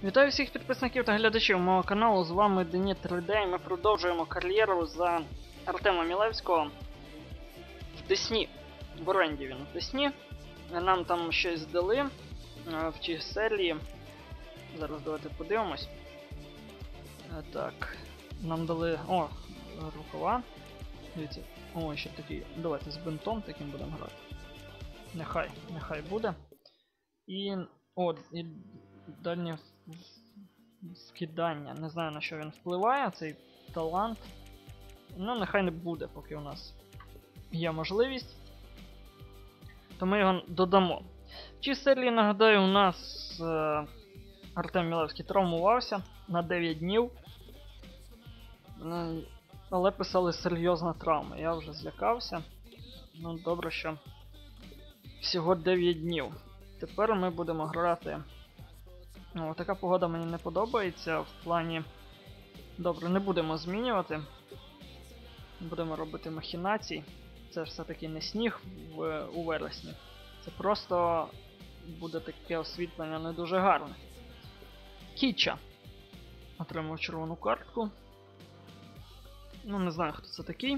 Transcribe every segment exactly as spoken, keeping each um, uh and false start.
Вітаю всіх підписників та глядачів мого каналу, з вами Денис три де, і ми продовжуємо кар'єру за Артема Мілевського в Десні. В оренді він в Десні. Нам там щось дали в цій серії. Зараз давайте подивимось. Так, нам дали... О, рукава. Дивіться, о, ще такий. Давайте з бинтом таким будемо грати. Нехай, нехай буде. І... О, і дальнє скидання. Не знаю, на що він впливає, цей талант. Ну, нехай не буде, поки у нас є можливість. То ми його додамо. В цій серії, нагадаю, у нас е Артем Мілевський травмувався на дев'ять днів. Е але писали серйозна травма. Я вже злякався. Ну, добре, що всього дев'ять днів. Тепер ми будемо грати. О, така погода мені не подобається в плані... Добре, не будемо змінювати. Будемо робити махінації. Це ж все-таки не сніг в, у вересні. Це просто буде таке освітлення не дуже гарне. Кіча отримав червону картку. Ну, не знаю, хто це такий.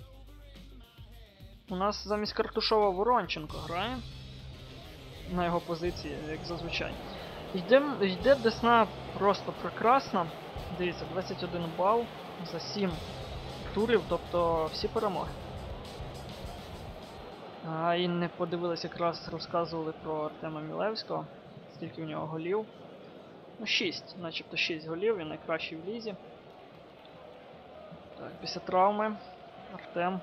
У нас замість Картушова Воронченко грає. На його позиції, як зазвичай. Йде, йде Десна просто прекрасно. Дивіться, двадцять один бал за сім турів, тобто всі перемоги. А і не подивилися, якраз розказували про Артема Мілевського, скільки в нього голів. Ну, шість, начебто шість голів, він найкращий в лізі. Так, після травми Артем.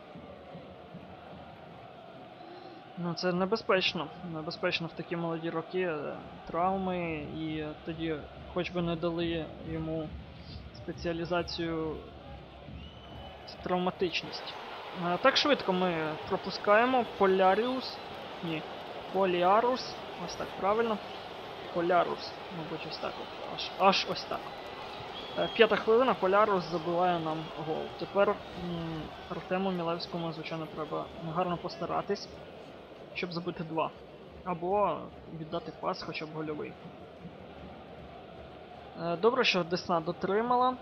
Ну, це небезпечно. Небезпечно в такі молоді роки травми, і тоді хоч би не дали йому спеціалізацію травматичність. А, так швидко ми пропускаємо. Поляріус. Ні. Поліарус. Ось так, правильно. Полярус. Мабуть, ось так. Аж, аж ось так. П'ята хвилина, Полярус забиває нам гол. Тепер м Артему Мілевському, звичайно, треба гарно постаратись, щоб забити два. Або віддати пас, хоча б гольовий. Добре, що Десна дотримала.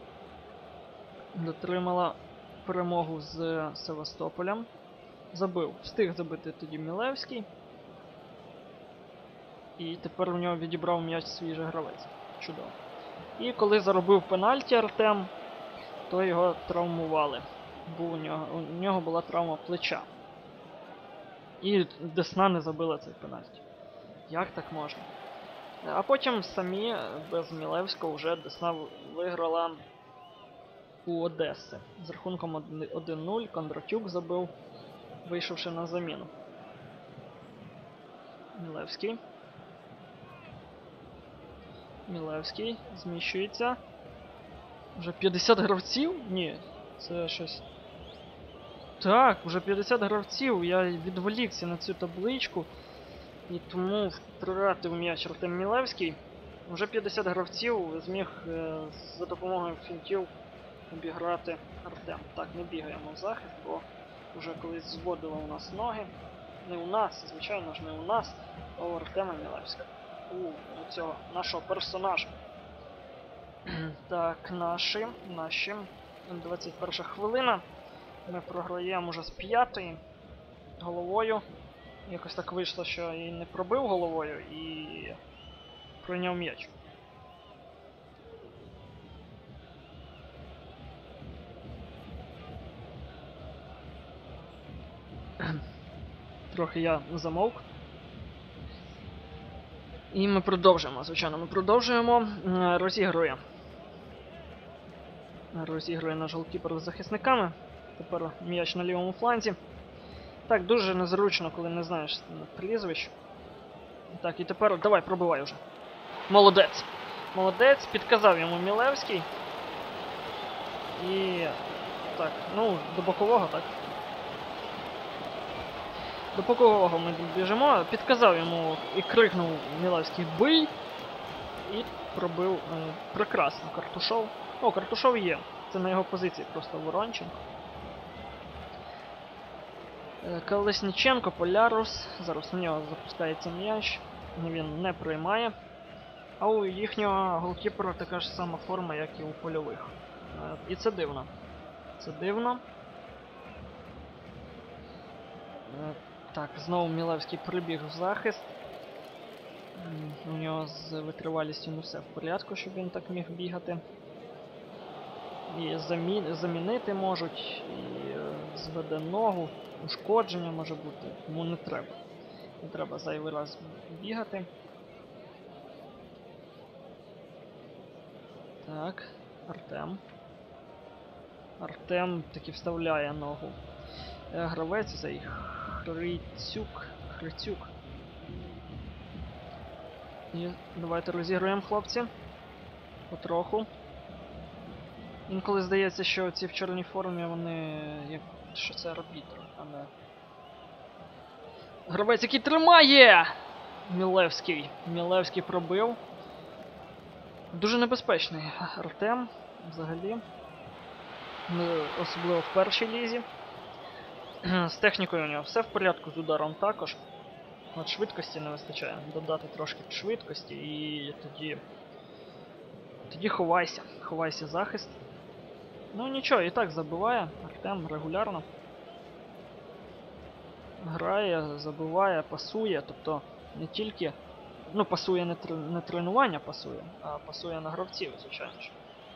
Дотримала перемогу з Севастополем. Забив. Встиг забити тоді Мілевський. І тепер у нього відібрав м'яч свіжий гравець. Чудово. І коли заробив пенальті Артем, то його травмували. Був у нього, у нього була травма плеча. І Десна не забила цей пенальті. Як так можна? А потім самі, без Мілевського, вже Десна виграла у Одеси. З рахунком один нуль, Кондратюк забив, вийшовши на заміну. Мілевський. Мілевський зміщується. Вже п'ятдесят гравців? Ні, це щось... Так, вже п'ятдесят гравців, я відволікся на цю табличку, і тому втратив м'яч Артем Мілевський. Вже п'ятдесят гравців зміг е за допомогою фінтів обіграти Артем. Так, не бігаємо в захист, бо вже колись зводило у нас ноги. Не у нас, звичайно ж не у нас, а у Артема Мілевського. У, у цього нашого персонажа. Так, наші, наші. двадцять перша хвилина. Ми програємо вже з п'ятої головою. Якось так вийшло, що і не пробив головою, і прийняв м'яч. Трохи я замовк. І ми продовжуємо, звичайно, ми продовжуємо. Розігрує. Розігрує наш голкіпер з захисниками. Тепер м'яч на лівому фланзі. Так, дуже незручно, коли не знаєш прізвищ. Так, і тепер давай, пробивай уже. Молодець. Молодець, підказав йому Мілевський. І... Так, ну, до бокового, так. До бокового ми біжимо. Підказав йому і крикнув Мілевський «Бий!» І пробив е, прекрасно Картушов. О, Картушов є. Це на його позиції просто Воронченко. Колесніченко, Полярус. Зараз на нього запускається м'яч. Він не приймає. А у їхнього голкіпера така ж сама форма, як і у польових. Е, І це дивно. Це дивно. Е, Так, знову Мілевський прибіг в захист. М, У нього з витривалістю не все в порядку, щоб він так міг бігати. І замі... замінити можуть, і е, зведе ногу, ушкодження може бути, тому не треба. Не треба зайвий раз бігати. Так, Артем. Артем таки вставляє ногу. Е, Гравець цей Хрицюк. Хрицюк. І давайте розігруємо, хлопці. Потроху. Інколи здається, що ці в чорній формі, вони як що це арбітр, а не. Гравець, який тримає! Мілевський. Мілевський пробив. Дуже небезпечний Артем, взагалі. Не- Особливо в першій лізі. З технікою у нього все в порядку, з ударом також. От швидкості не вистачає. Додати трошки швидкості і тоді. Тоді ховайся. Ховайся захист. Ну нічого, і так забиває Артем регулярно. Грає, забиває, пасує, тобто не тільки. Ну, пасує не, тр... не тренування пасує, а пасує на гравців, звичайно ж.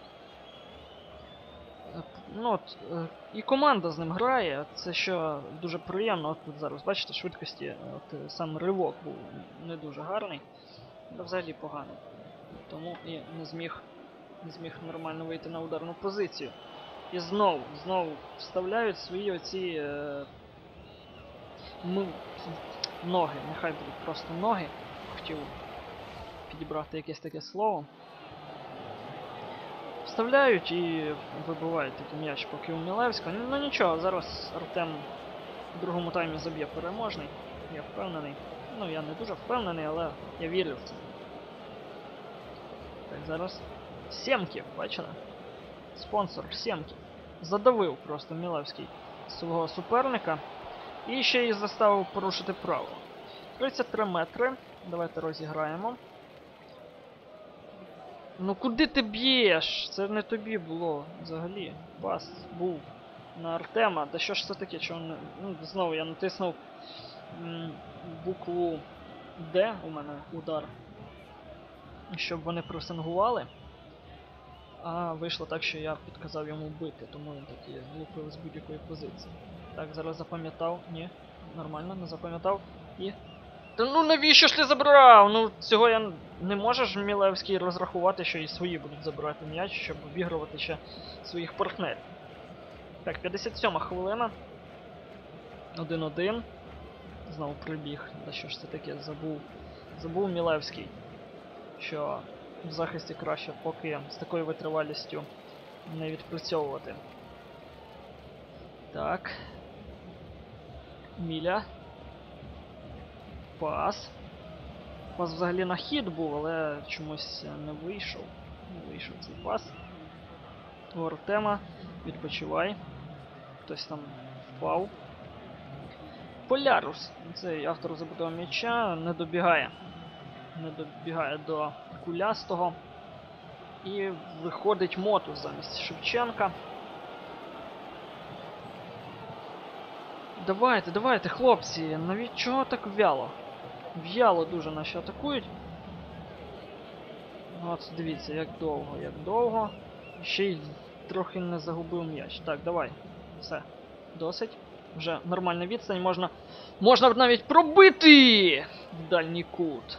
Е, Ну от, е, і команда з ним грає, це що дуже приємно. От тут зараз, бачите, швидкості, е, от е, сам ривок був не дуже гарний, та взагалі поганий. Тому і не зміг, не зміг нормально вийти на ударну позицію. І знову, знову вставляють свої оці е, м, ноги, нехай будуть просто ноги. Хотів підібрати якесь таке слово. Вставляють і вибивають такий м'яч поки у Мілевського. Ну нічого, зараз Артем в другому таймі заб'є переможний. Я впевнений. Ну я не дуже впевнений, але я вірю в це. Так, зараз Сємки, бачили? Спонсор Сємки. Задавив просто Мілевський свого суперника. І ще й заставив порушити правила. тридцять три метри. Давайте розіграємо. Ну куди ти б'єш? Це не тобі було взагалі. Пас був на Артема. Да що ж це таке? Чого не... Ну, знову я натиснув м, букву Д у мене удар. Щоб вони пресингували. А вийшло так, що я підказав йому бити, тому він таки лупив з будь-якої позиції. Так, зараз запам'ятав. Ні, нормально, не запам'ятав. І... Та ну навіщо ж ти забрав? Ну цього я не можеш Мілевський розрахувати, що і свої будуть забирати м'яч, щоб обігрувати ще своїх партнерів. Так, п'ятдесят сьома хвилина. один-один. Знову прибіг. Та що ж це таке? Забув. Забув Мілевський, що в захисті краще поки з такою витривалістю не відпрацьовувати. Так. Міля. Пас. Пас взагалі на хід був, але чомусь не вийшов. Не вийшов цей пас. У Артема. Відпочивай. Хтось там впав. Полярус. Цей автор забитого м'яча не добігає. Не добігає до Кулястого. І виходить Мотус замість Шевченка. Давайте, давайте, хлопці, навіть чого так вяло? В'яло дуже наші атакують. От, дивіться, як довго, як довго. Ще й трохи не загубив м'яч. Так, давай. Все. Досить. Вже нормальна відстань, можна... Можна навіть пробити! В дальній кут.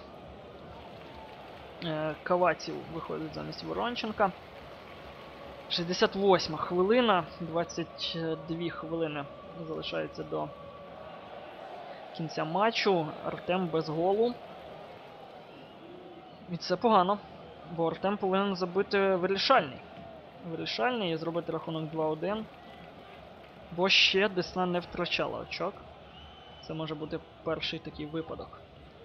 Е, Каваців виходить замість Воронченка. шістдесят восьма хвилина. двадцять дві хвилини залишається до кінця матчу. Артем без голу. І це погано, бо Артем повинен забити вирішальний. Вирішальний і зробити рахунок два-один. Бо ще Десна не втрачала очок. Це може бути перший такий випадок.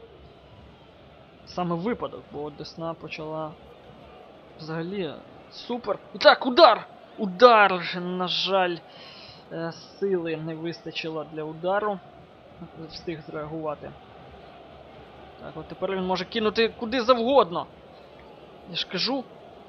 Саме випадок, бо Десна почала взагалі супер. І так, удар! Удар! На жаль, сили не вистачило для удару. Встиг зреагувати. Так, от тепер він може кинути куди завгодно. Я ж кажу.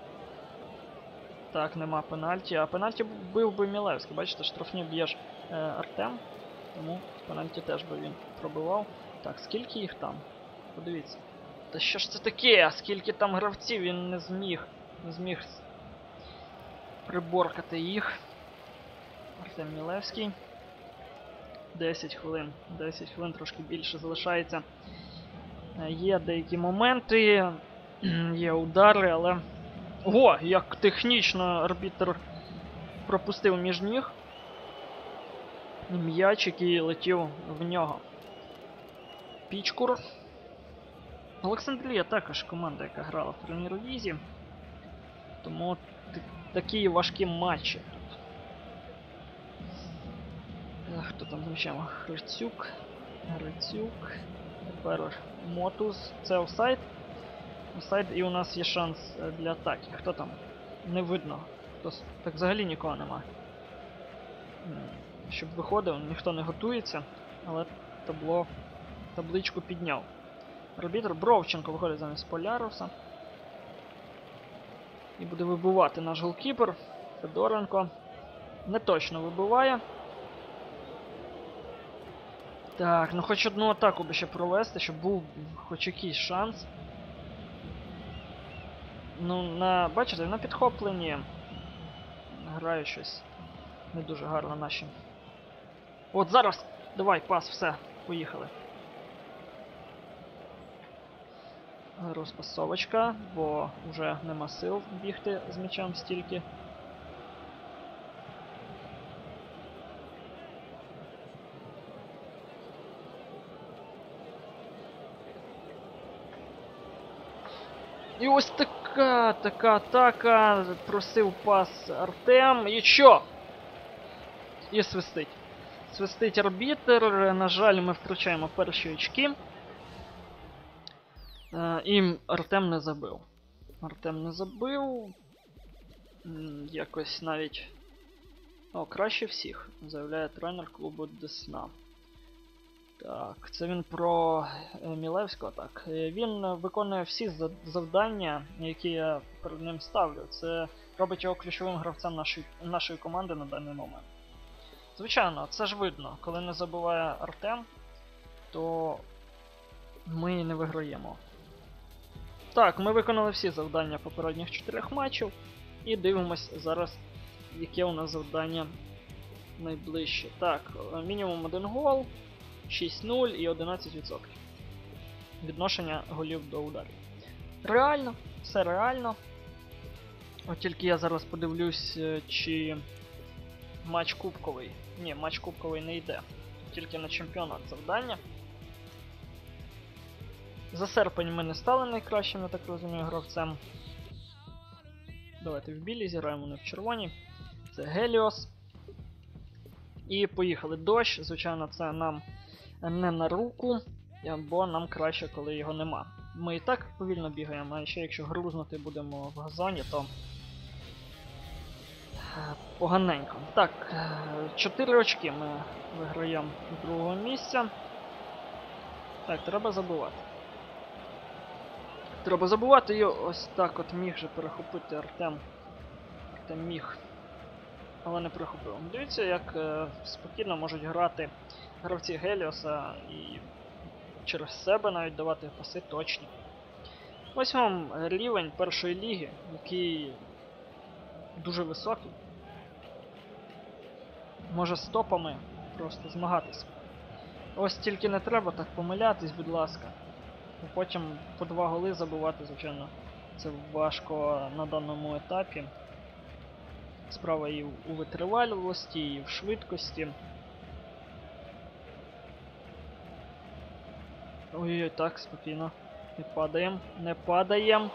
Так, нема пенальті. А пенальті бив би Мілевський. Бачите, штрафні б'єш е, Артем. Тому пенальті теж би він пробивав. Так, скільки їх там? Подивіться. Та що ж це таке? А скільки там гравців він не зміг. Не зміг приборкати їх. Артем Мілевський. десять хвилин. десять хвилин, трошки більше залишається. Є деякі моменти, є удари, але... О, як технічно арбітр пропустив між ніг. М'яч, який летів в нього. Пічкур. Олександрія також команда, яка грала в прем'єр-лізі. Тому такі важкі матчі. Хто там з м'ячем? Грицюк. Грицюк. Тепер Мотуз. Це офсайд. Офсайд, і у нас є шанс для атаки. Хто там? Не видно. Хто... Так взагалі нікого нема. Щоб виходив, ніхто не готується, але табло, табличку підняв. Арбітр Бровченко виходить замість Поляруса. І буде вибивати наш голкіпер. Федоренко. Не точно вибиває. Так, ну хоч одну атаку би ще провести, щоб був хоч якийсь шанс. Ну, на, бачите, на підхопленні грають щось не дуже гарно наші. От зараз! Давай, пас, все, поїхали. Розпасовочка, бо вже нема сил бігти з м'ячем стільки. І ось така, така атака, просив пас Артем, і що? І свистить. Свистить арбітер, на жаль, ми втрачаємо перші очки. І Артем не забив. Артем не забив. Якось навіть... О, краще всіх, заявляє тренер клубу Десна. Так, це він про Мілевського, так. Він виконує всі завдання, які я перед ним ставлю. Це робить його ключовим гравцем нашої, нашої команди на даний момент. Звичайно, це ж видно. Коли не забуває Артем, то ми не виграємо. Так, ми виконали всі завдання попередніх чотирьох матчів. І дивимось зараз, яке у нас завдання найближче. Так, мінімум один гол, шість нуль і одинадцять відсотків. Відношення голів до ударів. Реально, все реально. От тільки я зараз подивлюсь, чи матч кубковий. Ні, матч кубковий не йде. Тільки на чемпіонат завдання. За серпень ми не стали найкращим, я так розумію, гравцем. Давайте в білі зіграємо, не в червоній. Це Геліос. І поїхали. Дощ, звичайно, це нам не на руку, бо нам краще, коли його нема. Ми і так повільно бігаємо, а ще якщо грузнути будемо в газоні, то поганенько. Так, чотири очки ми виграємо з другого місця. Так, треба забувати. Треба забувати, і ось так от міг же перехопити Артем. Артем міг. Але не перехопив. Дивіться, як е, спокійно можуть грати гравці Геліоса і через себе навіть давати паси точні. Ось вам рівень першої ліги, який дуже високий. Може з топами просто змагатися. Ось тільки не треба так помилятись, будь ласка. Потім по два голи забивати, звичайно, це важко на даному етапі. Справа і у витривалості, і в швидкості. Ой-ой-ой, так, спокійно. Не падаємо, не падаємо.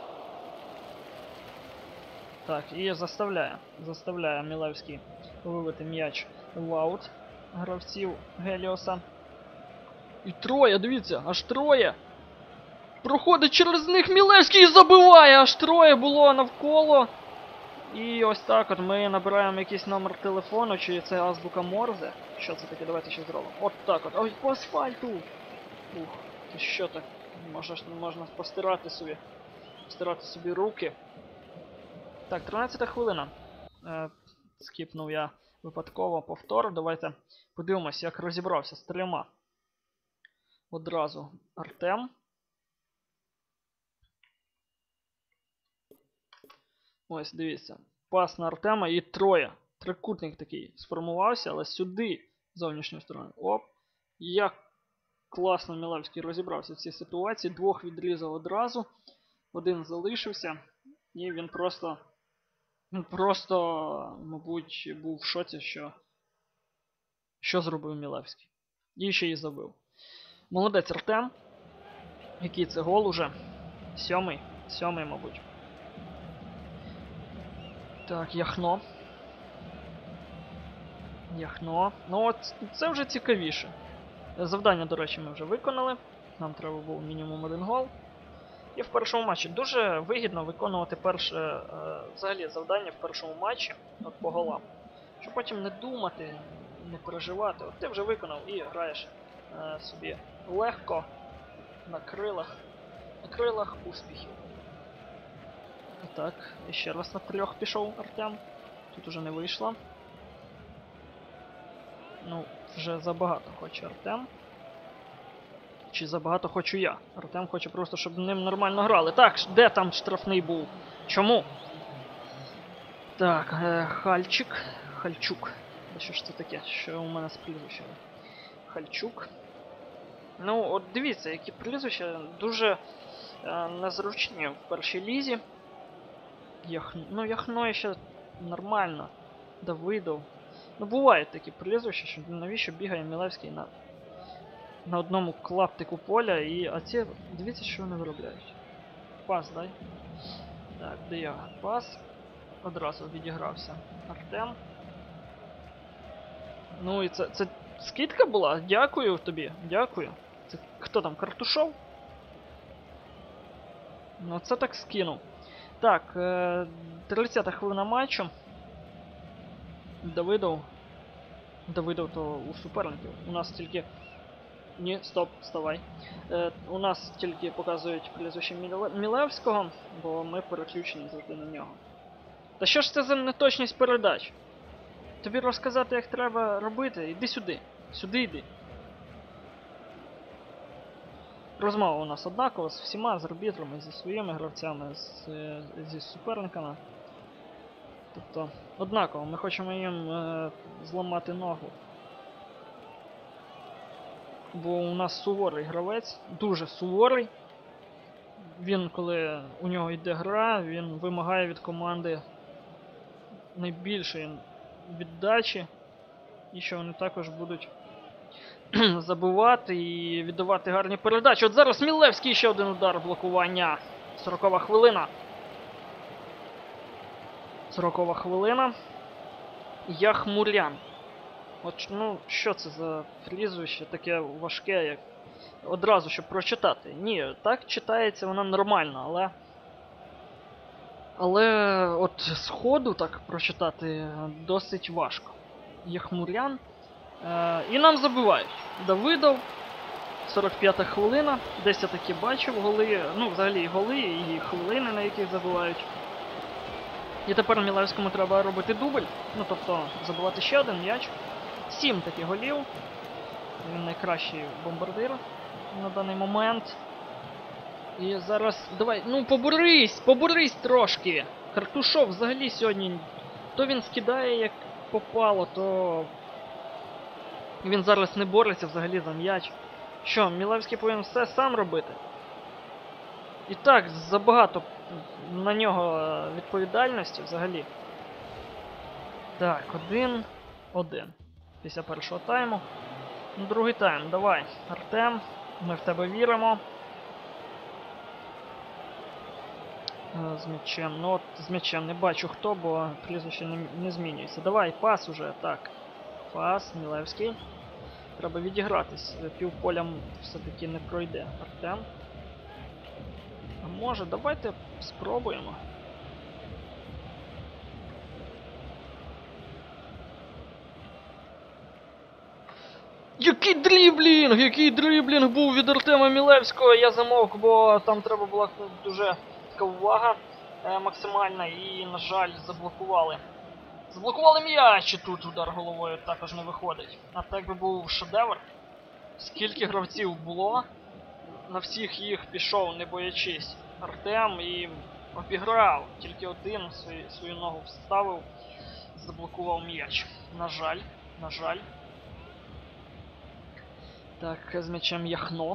Так, і заставляє. Заставляє Мілевський вивити м'яч в аут гравців Геліоса. І троє, дивіться, аж троє! Проходить через них Мілевський і забиває! Аж троє було навколо. І ось так от ми набираємо якийсь номер телефону, чи це азбука Морзе. Що це таке? Давайте ще зробимо. От так от. Ой, по асфальту! Ух, це що так? Можна, можна постирати собі стирати собі руки. Так, тринадцята хвилина. Е, скіпнув я випадково повтор. Давайте подивимося, як розібрався з трьома. Одразу Артем. Ось, дивіться. Пас на Артема і троє. Трикутник такий сформувався, але сюди, з зовнішньої сторони. Оп. Як класно Мілевський розібрався в цій ситуації. Двох відрізав одразу. Один залишився. І він просто... Він просто, мабуть, був в шоці, що... Що зробив Мілевський. І ще й забив. Молодець Артем. Який це гол уже? Сьомий. Сьомий, мабуть. Так, Яхно. Яхно. Ну от, це вже цікавіше. Завдання, до речі, ми вже виконали. Нам треба був мінімум один гол. І в першому матчі дуже вигідно виконувати перше, е, взагалі, завдання в першому матчі, от по голам. Щоб потім не думати, не переживати. От ти вже виконав і граєш е, собі легко, на крилах, на крилах успіхів. Так, і ще раз на трьох пішов Артем. Тут уже не вийшло. Ну, вже забагато хоче Артем. Чи забагато хочу я. Артем хоче просто, щоб ним нормально грали. Так, де там штрафний був? Чому? Так, е, Хальчик. Хальчук. Що ж це таке? Що у мене з прізвищем? Хальчук. Ну, от дивіться, які прізвища дуже е, незручні в першій лізі. Яхно. Ну, Яхно ще нормально. Давидов. Ну, бувають такі прізвища, що навіщо бігає Мілевський на... на одному клаптику поля, і а ці, дивіться, що вони виробляють. Пас, дай. Так, де я? Пас. Одразу відігрався Артем. Ну і це, це скидка була? Дякую тобі, дякую. Це хто там, Картушов? Ну це так скинув. Так, е тридцята хвилина матчу. Давидов. Давидов то у суперників. У нас тільки... Ні, стоп, вставай. Е, у нас тільки показують прізвище Мілевського, бо ми переключені завжди на нього. Та що ж це за неточність передач? Тобі розказати, як треба робити? Іди сюди. Сюди йди. Розмова у нас однакова з всіма, з арбітрами, зі своїми гравцями, з, зі суперниками. Тобто, однаково, ми хочемо їм е, зламати ногу. Бо у нас суворий гравець, дуже суворий. Він, коли у нього йде гра, він вимагає від команди найбільшої віддачі. І що вони також будуть забивати і віддавати гарні передачі. От зараз Мілевський, ще один удар, блокування. сорокова хвилина. сорокова хвилина. Яхмурян. От, ну, що це за прізвище таке важке, як одразу, щоб прочитати. Ні, так читається воно нормально, але... Але от сходу так прочитати досить важко. Яхмурян. Е, і нам забивають. Давидов. сорок п'ята хвилина. Десь я таки бачив голи. Ну, взагалі і голи, і хвилини, на яких забивають. І тепер Мілевському треба робити дубль. Ну, тобто, забивати ще один м'яч. Сім таких голів. Він найкращий бомбардир на даний момент. І зараз... Давай, ну поборись! Поборись трошки! Картушов взагалі сьогодні... То він скидає як попало, то... Він зараз не бореться взагалі за м'яч. Що, Мілевський повинен все сам робити? І так, забагато на нього відповідальності взагалі. Так, один... Один. Після першого тайму. Ну, другий тайм, давай. Артем, ми в тебе віримо. З м'ячем. Ну от з м'ячем не бачу хто, бо прізвище не, не змінюється. Давай, пас уже, так. Пас, Мілевський. Треба відігратись. Півполям все-таки не пройде. Артем. А може, давайте спробуємо. Який дріблінг! Який дріблінг був від Артема Мілевського! Я замовк, бо там треба було дуже така увага е, максимальна і, на жаль, заблокували. Заблокували м'яч, і тут удар головою також не виходить. А так би був шедевр. Скільки гравців було, на всіх їх пішов, не боячись. Артем і обіграв. Тільки один свою, свою ногу вставив, заблокував м'яч. На жаль, на жаль. Так, з м'ячем Яхно.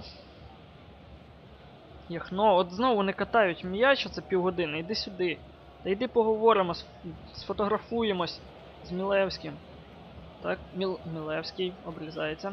Яхно, от знову не катають м'яч, оце півгодини. Іди сюди. Та йди поговоримо, сфотографуємось з Мілевським. Так, Міл... Мілевський обрізається.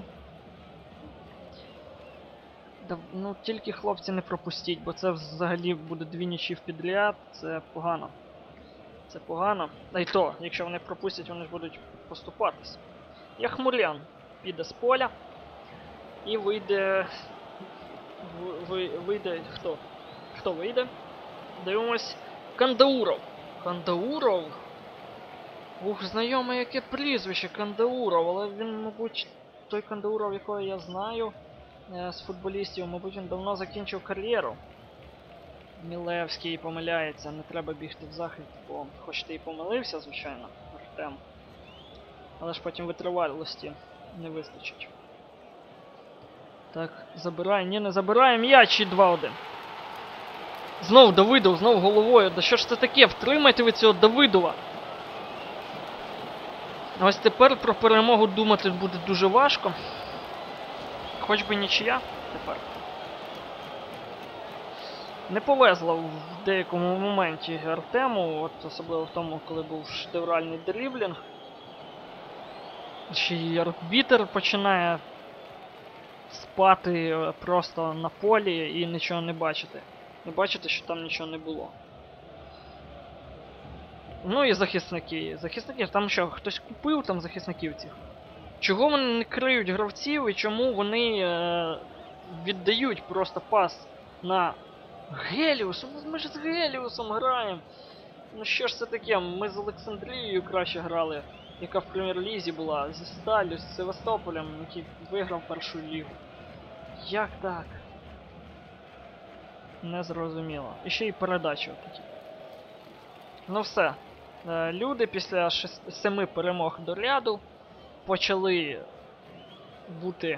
Да, ну тільки хлопці не пропустіть, бо це взагалі буде дві нічі в підряд, це погано. Це погано. А й то, якщо вони пропустять, вони ж будуть поступатись. Яхмурян піде з поля. І вийде... Ви... Вийде... Хто? Хто вийде? Дивимось. Кандауров. Кандауров? Ух, знайоме яке прізвище Кандауров, але він, мабуть, той Кандауров, якого я знаю з футболістів, мабуть, він давно закінчив кар'єру. Мілевський помиляється, не треба бігти в захист, бо хоч ти і помилився, звичайно, Артем. Але ж потім витривалості не вистачить. Так, забирає, ні, не забирає м'яч і два один. Знов Давидов, знов головою. Да що ж це таке? Втримайте ви цього Давидова. Ось тепер про перемогу думати буде дуже важко. Хоч би нічия тепер. Не повезло в деякому моменті Артему, от особливо в тому, коли був шедевральний дріблінг. Ще й арбітер починає спати просто на полі і нічого не бачити. Не бачите, що там нічого не було. Ну і захисники. Захисники, там що, хтось купив там захисників цих? Чого вони не криють гравців і чому вони е, віддають просто пас на Геліус? Ми ж з Геліусом граємо. Ну що ж це таке? Ми з Олександрією краще грали, яка в прем'єр-лізі була, зі Сталлю, з Севастополем, який виграв першу лігу. Як так? Незрозуміло. І ще й передачі отакі. Ну все. Люди після шести, семи перемог до ряду почали бути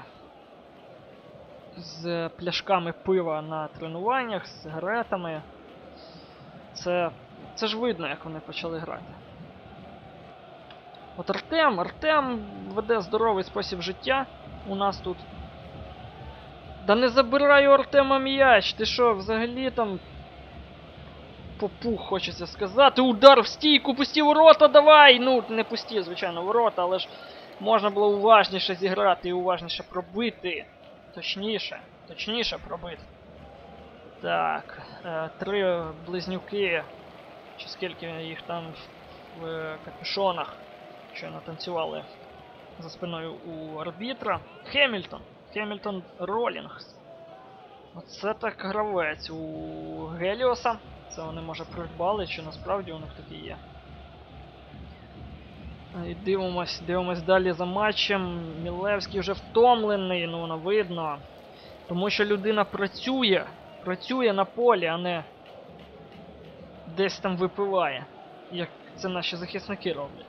з пляшками пива на тренуваннях, з сигаретами. Це, це ж видно, як вони почали грати. От Артем, Артем веде здоровий спосіб життя у нас тут. Да не забирай у Артема м'яч, ти що, взагалі там попух, хочеться сказати. Удар в стійку, пусті ворота, давай! Ну, не пусті, звичайно, ворота, але ж можна було уважніше зіграти і уважніше пробити. Точніше, точніше пробити. Так, е, три близнюки, чи скільки їх там в капюшонах, що натанцювали за спиною у арбітра. Хемільтон. Хемільтон Ролінгс. Оце так гравець у Геліоса. Це вони, може, придбали, чи насправді у них такі є. І дивимось, дивимось далі за матчем. Мілевський вже втомлений, ну воно видно. Тому що людина працює. Працює на полі, а не десь там випиває. Як це наші захисники роблять.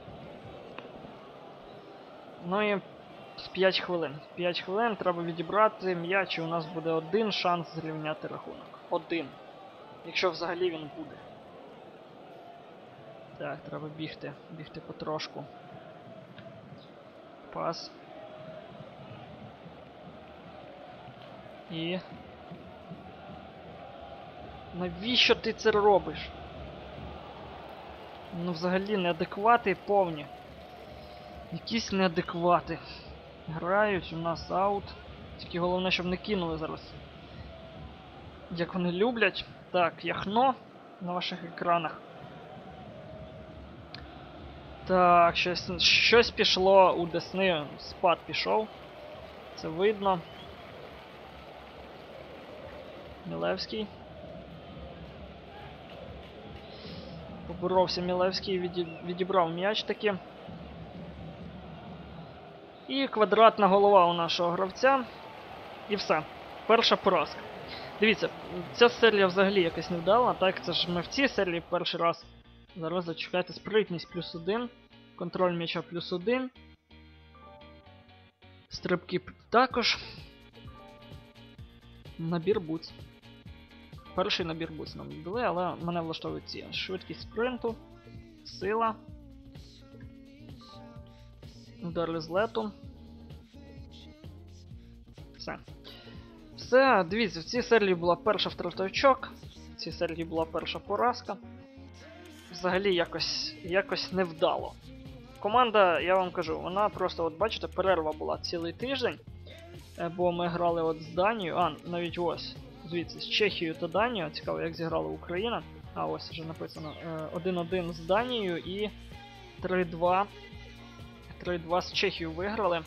Ну і п'ять хвилин. п'ять хвилин треба відібрати м'яч, і у нас буде один шанс зрівняти рахунок. Один. Якщо взагалі він буде. Так, треба бігти. Бігти потрошку. Пас. І... Навіщо ти це робиш? Ну взагалі неадеквати повні. Якісь неадеквати. Грають, у нас аут. Тільки головне, щоб не кинули зараз. Як вони люблять. Так, Яхно на ваших екранах. Так, щось, щось пішло у Десни. Спад пішов. Це видно. Мілевський. Поборовся Мілевський, відібрав м'яч таки. І квадратна голова у нашого гравця. І все. Перша поразка. Дивіться, ця серія взагалі якась невдала, так? Це ж ми в цій серії перший раз. Зараз зачекайте, спритність плюс один, контроль м'яча плюс один. Стрибки також. Набір бутс. Перший набір бутс нам дали, але мене влаштовують ці. Швидкість спринту, сила, удари з лету. Все. Все, дивіться, в цій серії була перша втрата очок, в цій серії була перша поразка. Взагалі якось, якось невдало. Команда, я вам кажу, вона просто, от бачите, перерва була цілий тиждень, бо ми грали от з Данією, а, навіть ось, звідси, з Чехією та Данією, цікаво, як зіграла Україна. А, ось вже написано, один-один з Данією і три-два. три-два з Чехією виграли.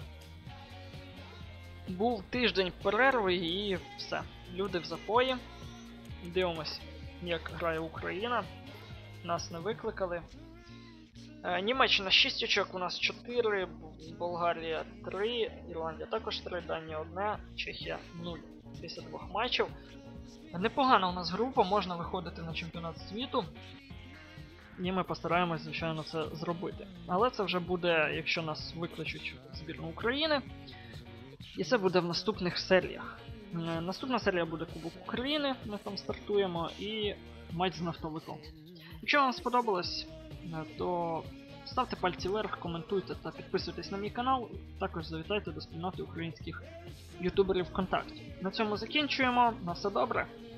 Був тиждень перерви і все. Люди в запої. Дивимось, як грає Україна. Нас не викликали. Е, Німеччина шість очок, у нас чотири, Болгарія три, Ірландія також три, Данія одне, Чехія нуль після двох матчів. Непогана у нас група, можна виходити на чемпіонат світу. І ми постараємось, звичайно, це зробити. Але це вже буде, якщо нас викличуть в збірну України. І це буде в наступних серіях. Е, Наступна серія буде Кубок України, ми там стартуємо, і матч з нафтовиком. Якщо вам сподобалось, е, то ставте пальці вверх, коментуйте та підписуйтесь на мій канал. Також завітайте до спільноти українських ютуберів ВКонтакті. На цьому закінчуємо. На все добре!